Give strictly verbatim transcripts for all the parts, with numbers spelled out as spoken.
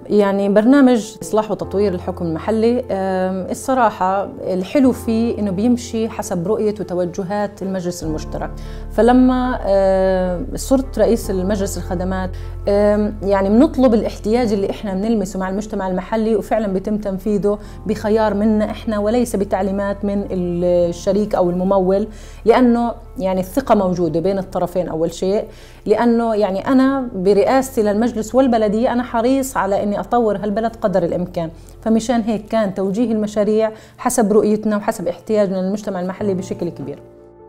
يعني برنامج إصلاح وتطوير الحكم المحلي الصراحة الحلو فيه إنه بيمشي حسب رؤية وتوجهات المجلس المشترك. فلما صرت رئيس المجلس الخدمات يعني بنطلب الاحتياج اللي إحنا بنلمسه مع المجتمع المحلي وفعلا بيتم تنفيذه بخيار منا إحنا وليس بتعليمات من الشريك أو الممول، لأنه يعني الثقة موجودة بين الطرفين أول شيء، لأنه يعني أنا برئاستي للمجلس والبلدية أنا حريص على إني أطور هالبلد قدر الإمكان، فمشان هيك كان توجيه المشاريع حسب رؤيتنا وحسب احتياجنا للمجتمع المحلي بشكل كبير.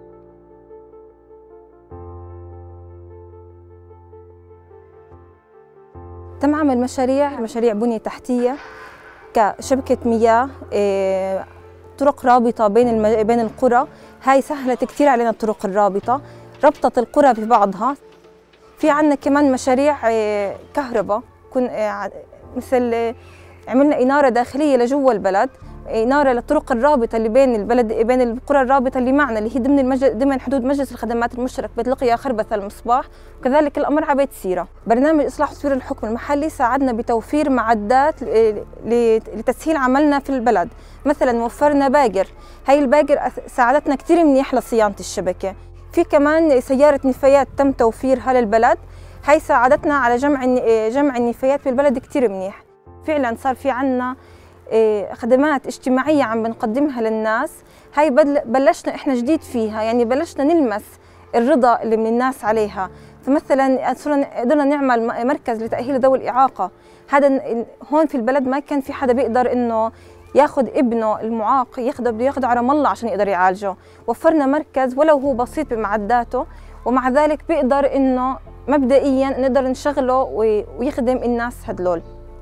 تم عمل مشاريع مشاريع بنية تحتية كشبكة مياه، طرق رابطة بين الم... بين القرى. هاي سهلت كثير علينا الطرق الرابطة، ربطت القرى ببعضها. في عندنا كمان مشاريع كهرباء، كن مثل عملنا إنارة داخلية لجوا البلد، إنارة للطرق الرابطة اللي بين البلد بين القرى الرابطة اللي معنا اللي هي ضمن المجل... ضمن حدود مجلس الخدمات المشترك بيت لقيا خربث المصباح، وكذلك الأمر على بيت سيرة. برنامج إصلاح وتطوير الحكم المحلي ساعدنا بتوفير معدات لتسهيل عملنا في البلد. مثلا وفرنا باجر، هاي الباجر ساعدتنا كثير منيح لصيانة الشبكة. في كمان سيارة نفايات تم توفيرها للبلد، هاي ساعدتنا على جمع جمع النفايات في البلد كثير منيح. فعلا صار في عنا خدمات اجتماعية عم بنقدمها للناس، هاي بلشنا احنا جديد فيها، يعني بلشنا نلمس الرضا اللي من الناس عليها. فمثلا صرنا قدرنا نعمل مركز لتأهيل ذوي الإعاقة، هذا هون في البلد ما كان في حدا بيقدر انه ياخذ ابنه المعاق ياخذه بده ياخذه على رام الله عشان يقدر يعالجه. وفرنا مركز ولو هو بسيط بمعداته، ومع ذلك بيقدر انه مبدئيا نقدر نشغله ويخدم الناس هدول.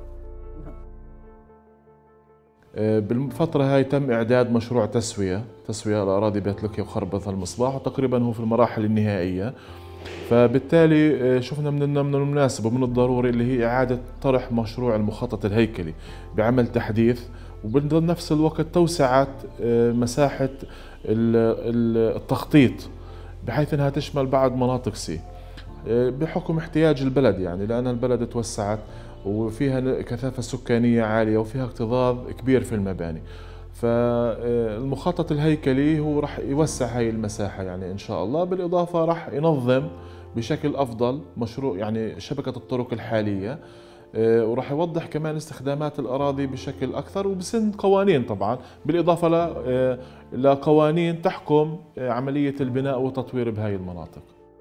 بالفترة هاي تم إعداد مشروع تسوية تسوية الأراضي بيت لقيا وخربث المصباح، وتقريبا هو في المراحل النهائية. فبالتالي شفنا من من المناسب ومن الضروري اللي هي إعادة طرح مشروع المخطط الهيكلي بعمل تحديث، وبنفس الوقت توسعة مساحة التخطيط بحيث أنها تشمل بعض مناطق سي بحكم احتياج البلد، يعني لأن البلد توسعت وفيها كثافة سكانية عالية وفيها اكتظاظ كبير في المباني. فالمخطط الهيكلي هو راح يوسع هاي المساحة يعني إن شاء الله، بالإضافة راح ينظم بشكل أفضل مشروع يعني شبكة الطرق الحالية، وراح يوضح كمان استخدامات الأراضي بشكل أكثر وبسن قوانين طبعا، بالإضافة لقوانين تحكم عملية البناء والتطوير بهاي المناطق.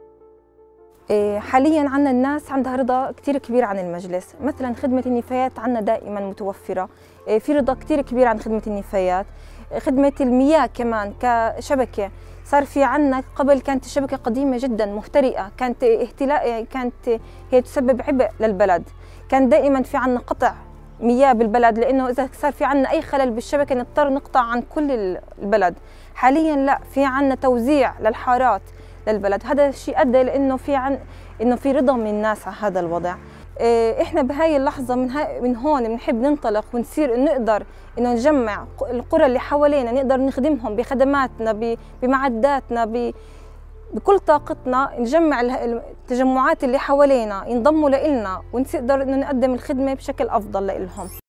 حاليا عندنا الناس عندها رضا كثير كبير عن المجلس. مثلا خدمة النفايات عندنا دائما متوفرة، في رضا كثير كبير عن خدمة النفايات. خدمة المياه كمان كشبكة صار في عندنا، قبل كانت الشبكة قديمة جدا مهترئة، كانت اهتلاء كانت هي تسبب عبء للبلد، كان دائما في عندنا قطع مياه بالبلد، لانه اذا صار في عندنا اي خلل بالشبكة نضطر نقطع عن كل البلد. حاليا لا، في عندنا توزيع للحارات للبلد، هذا الشيء ادى لانه في عن انه في رضا من الناس على هذا الوضع. احنا بهاي اللحظه من هاي من هون بنحب ننطلق ونصير نقدر انه نجمع القرى اللي حوالينا، نقدر نخدمهم بخدماتنا بمعداتنا بكل طاقتنا، نجمع التجمعات اللي حوالينا ينضموا لنا ونقدر انه نقدم الخدمه بشكل افضل لهم.